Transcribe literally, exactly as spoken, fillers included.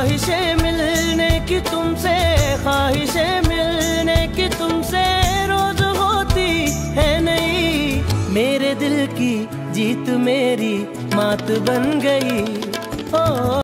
ख्वाहिशें मिलने की तुमसे, ख्वाहिशें मिलने की तुमसे रोज होती है नहीं। मेरे दिल की जीत मेरी मात बन गई। ओ